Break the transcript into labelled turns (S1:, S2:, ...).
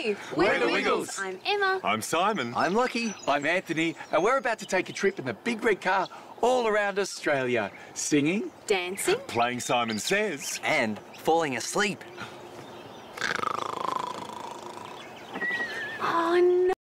S1: Hey,
S2: We're the Wiggles.
S1: I'm Emma.
S2: I'm Simon.
S3: I'm Lucky.
S4: I'm Anthony, and we're about to take a trip in the big red car all around Australia, singing,
S1: Dancing.
S2: Playing Simon Says.
S3: And falling asleep.